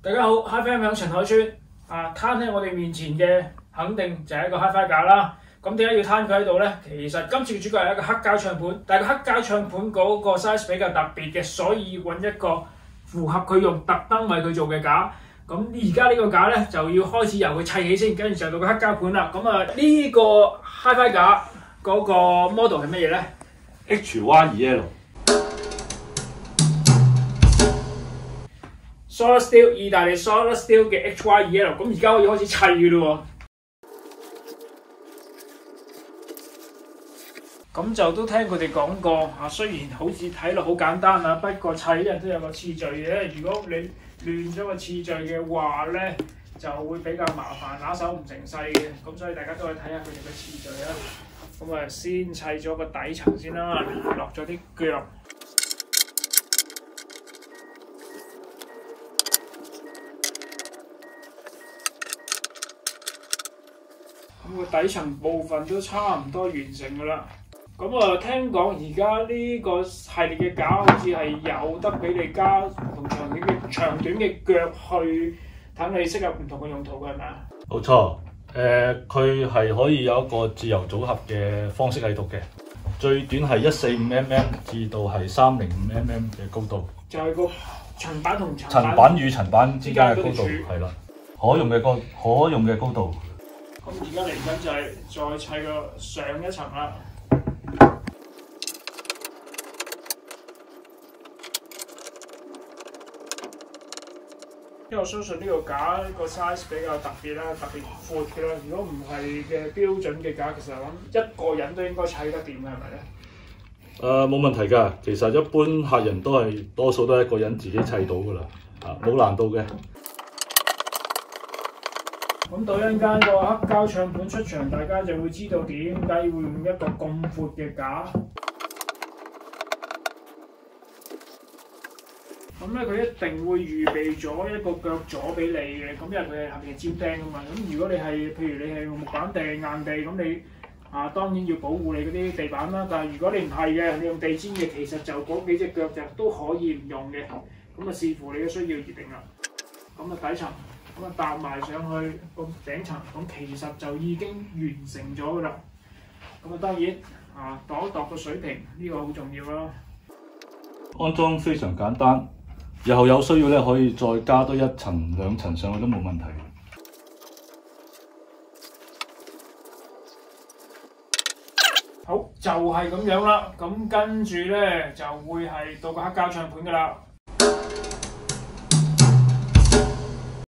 大家好 ，HiFi 響陳海川啊，攤喺我哋面前嘅肯定就係一個 HiFi 架啦。咁點解要攤佢喺度咧？其實今次嘅主角係一個黑膠唱盤，但係個黑膠唱盤嗰個 size 比較特別嘅，所以要揾一個符合佢用特登為佢做嘅架。咁而家呢個架咧就要開始由佢砌起先，跟住就到個黑膠盤啦。咁呢個 HiFi 架嗰個 model 係乜嘢咧 HY2L Solid Steel 意大利 Solid Steel 嘅 HY2L， 咁而家可以開始砌嘅咯喎。咁就都聽佢哋講過啊，雖然好似睇落好簡單啊，不過砌人都有個次序嘅。如果你亂咗個次序嘅話咧，就會比較麻煩，拿手唔成勢嘅。咁所以大家都去睇下佢哋嘅次序啦。咁先砌咗個底層先啦，落咗啲腳。咁個底層部分都差唔多完成㗎啦。咁聽講而家呢個系列嘅架好似係有得俾你加唔同長短嘅腳去等你適合唔同嘅用途嘅，係咪啊？ 冇錯，佢係可以有一個自由組合嘅方式喺度嘅。最短係145mm至到係305mm嘅高度， 就係個層板同層板與層板之間嘅高度係啦，可用嘅高度。 咁而家嚟緊就係再砌個上一層啦。因為我相信呢個架個 size 比較特別啦，特別闊嘅啦。如果唔係嘅標準嘅架，其實我諗一個人都應該砌得掂嘅，係咪咧？ 冇問題㗎。其實一般客人多數都係一個人自己砌到㗎啦，冇難度嘅。 咁到一陣間個黑膠唱盤出場，大家就會知道點解會用一個咁闊嘅架。咁咧，佢一定會預備咗一個腳座俾你嘅。咁因為佢係下面係尖釘㗎嘛。咁如果你係譬如你係用木板地、硬地，咁你當然要保護你嗰啲地板啦。但係如果你唔係嘅，你用地氈嘅，其實就嗰幾隻腳就都可以唔用嘅。咁視乎你嘅需要而定啦。咁底層。搭埋上去個頂層，咁其實就已經完成咗㗎啦。咁當然度一度個水平，呢個好重要啦。 安裝非常簡單，日後有需要咧可以再加多1層2層上去都冇問題。 好，就係咁樣啦。咁跟住咧就會係到個黑膠唱盤㗎啦。